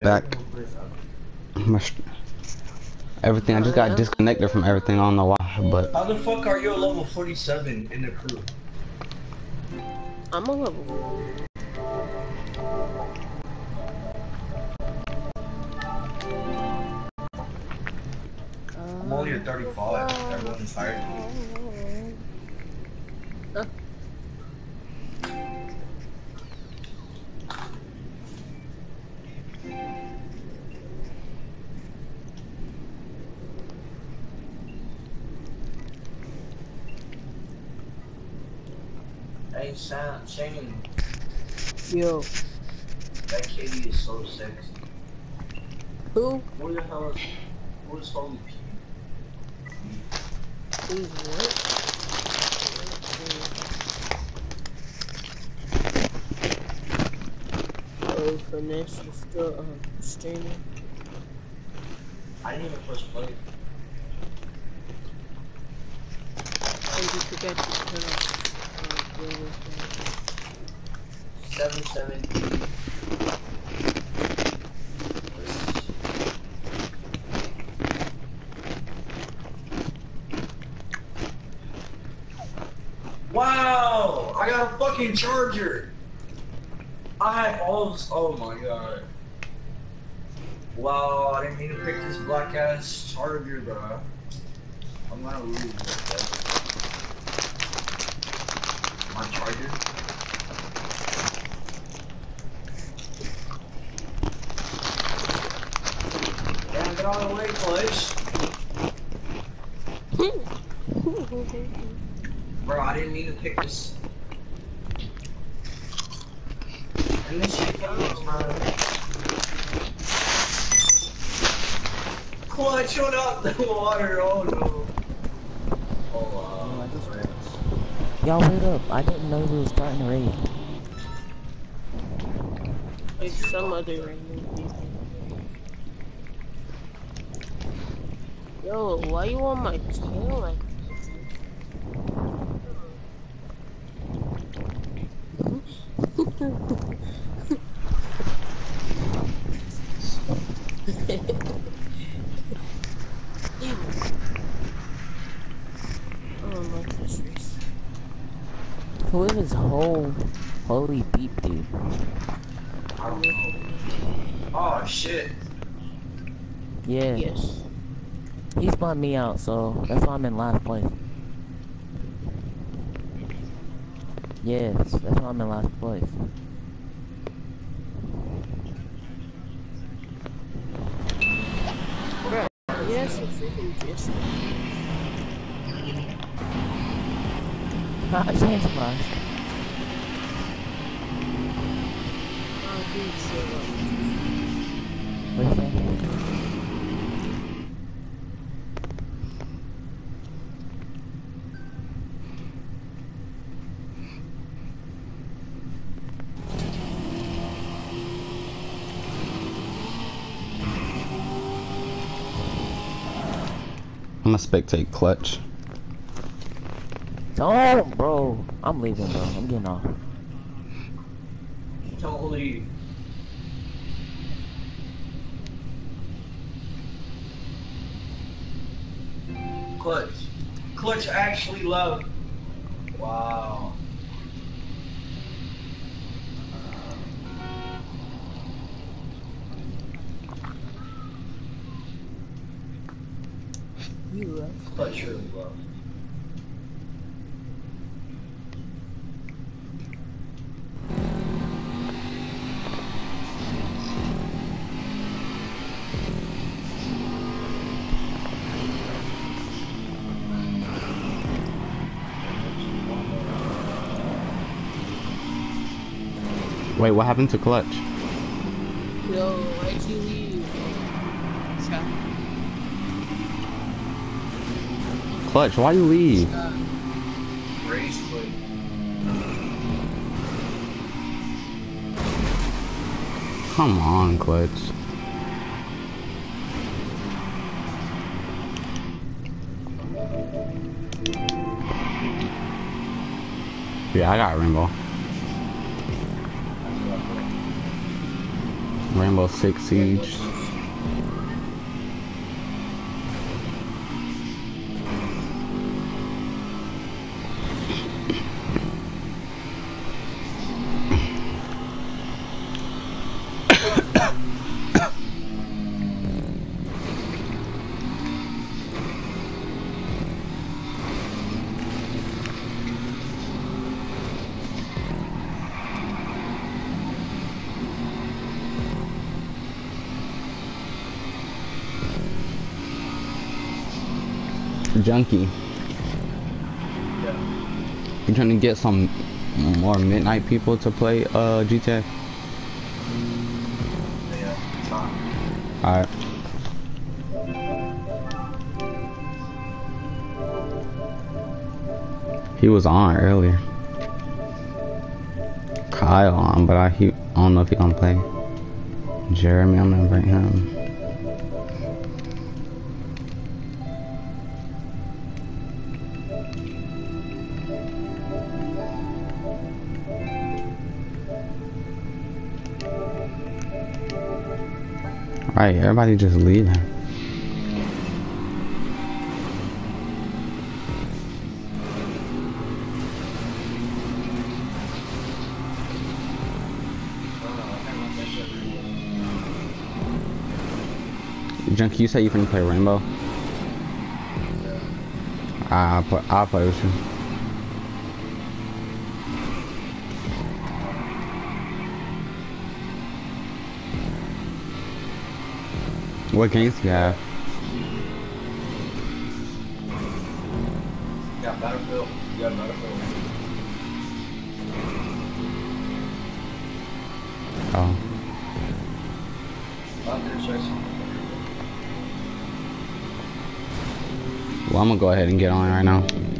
back. Everything. I just got disconnected from everything. I don't know why, but. How the fuck are you a level 47 in the crew? I'm a level 40. I'm only at 35. Everyone is higher than me. Hey, Shane. Yo. That kitty is so sexy. Who? Who the hell is... Who is Holy P? Who's what? Oh, Finesse is still streaming. I didn't even push play. And you forgot to turn off 770. Wow! I got a fucking charger! I have all this. Oh my god. Wow, I didn't mean to pick this black ass charger, bro. I'm gonna lose this. My charger? Damn, get out of the way, Clutch. Bro, I didn't mean to pick this. And this shit goes, man. Clutch went out the water, oh no. Oh wow. Y'all wait up, I didn't know we were starting a raid. Like some other random people. Yo, why you on my tail like Who is this holy beep dude? I don't know. Oh shit. Yeah. Yes. He spawned me out, so that's why I'm in last place. Yes, that's why I'm in last place. Bruh, yes, you freaking just. Change flash. Oh, dude, shut up. What do you think? I'm gonna spectate Clutch. Don't, bro. I'm leaving, bro. I'm getting off. Don't leave. Clutch. Clutch actually loved. Wow. You left. Clutch really loved. Wait, what happened to Clutch? Yo, why'd you leave? Clutch, why you leave? Race quit. Come on, Clutch. Yeah, I got Rainbow. Rainbow Six Siege. Junkie, Yeah. you trying to get some more midnight people to play GTA? Yeah. Time. Alright. He was on earlier. Kyle on, but I don't know if he gonna play. Jeremy, I'm gonna bring him. Right, everybody just leaving. Junkie, you said you finna play Rainbow? I'll play with you. What games do you have? Yeah, Battlefield. Yeah, Battlefield. Oh. Well, I'm gonna go ahead and get on right now.